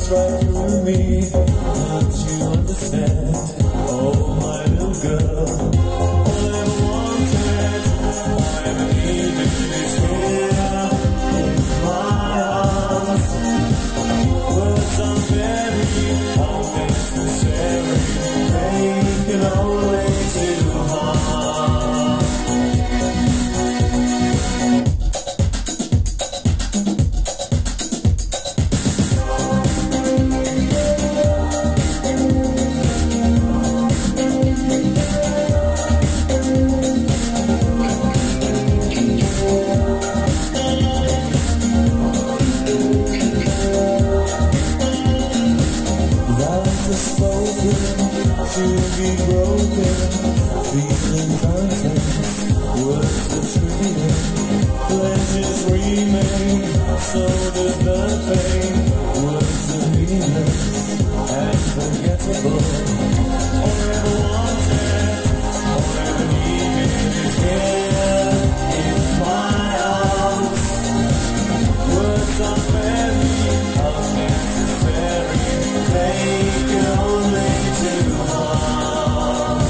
shines right through me. Don't you understand? Oh, my little girl. All I ever wanted, all I ever needed is here in my arms. Words are very unnecessary. They can only do harm. To be broken, feelings untense, words are trivial, pleasures remain, so does the pain. Words are meaningless and forgettable. All I ever wanted, all I ever needed is here in my arms. Words are very unnecessary, they can only do harm.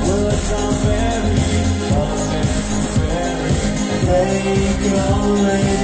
They can only